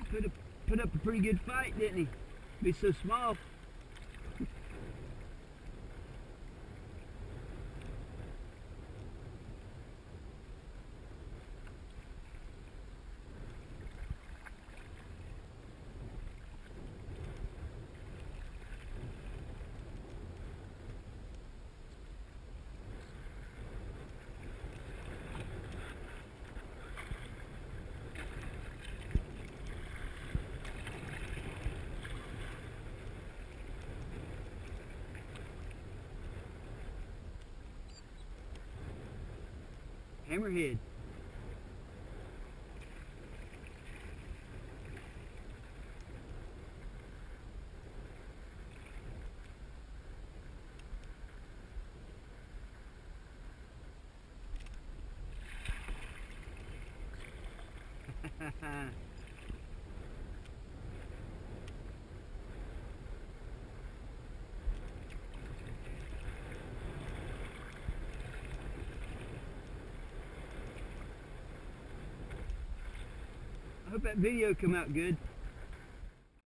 Put up a pretty good fight, didn't he? Be so small. Hammerhead. I hope that video come out good.